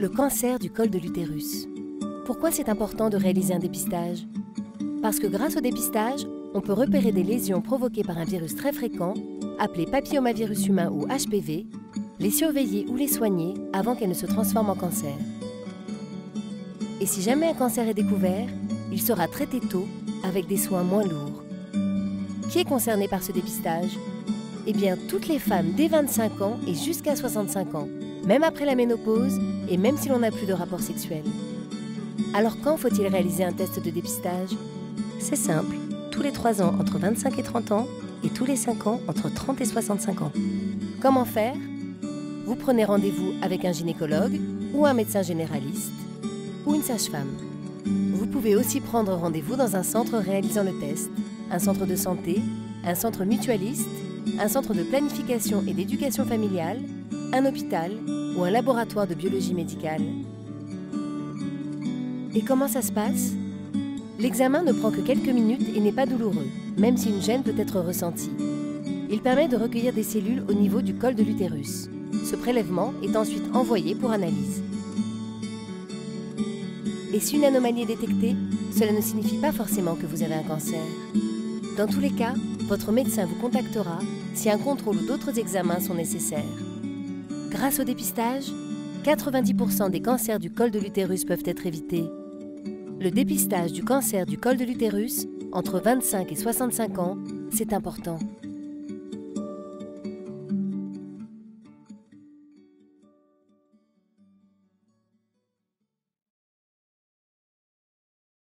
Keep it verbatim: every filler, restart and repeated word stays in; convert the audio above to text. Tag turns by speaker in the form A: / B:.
A: Le cancer du col de l'utérus. Pourquoi c'est important de réaliser un dépistage? Parce que grâce au dépistage, on peut repérer des lésions provoquées par un virus très fréquent, appelé papillomavirus humain ou H P V, les surveiller ou les soigner avant qu'elles ne se transforment en cancer. Et si jamais un cancer est découvert, il sera traité tôt avec des soins moins lourds. Qui est concerné par ce dépistage? Eh bien, toutes les femmes dès vingt-cinq ans et jusqu'à soixante-cinq ans, même après la ménopause et même si l'on n'a plus de rapport sexuel. Alors quand faut-il réaliser un test de dépistage? C'est simple, tous les trois ans entre vingt-cinq et trente ans et tous les cinq ans entre trente et soixante-cinq ans. Comment faire? Vous prenez rendez-vous avec un gynécologue ou un médecin généraliste ou une sage-femme. Vous pouvez aussi prendre rendez-vous dans un centre réalisant le test, un centre de santé, un centre mutualiste, un centre de planification et d'éducation familiale, un hôpital ou un laboratoire de biologie médicale. Et comment ça se passe? L'examen ne prend que quelques minutes et n'est pas douloureux, même si une gêne peut être ressentie. Il permet de recueillir des cellules au niveau du col de l'utérus. Ce prélèvement est ensuite envoyé pour analyse. Et si une anomalie est détectée, cela ne signifie pas forcément que vous avez un cancer. Dans tous les cas, votre médecin vous contactera si un contrôle ou d'autres examens sont nécessaires. Grâce au dépistage, quatre-vingt-dix pour cent des cancers du col de l'utérus peuvent être évités. Le dépistage du cancer du col de l'utérus, entre vingt-cinq et soixante-cinq ans, c'est important.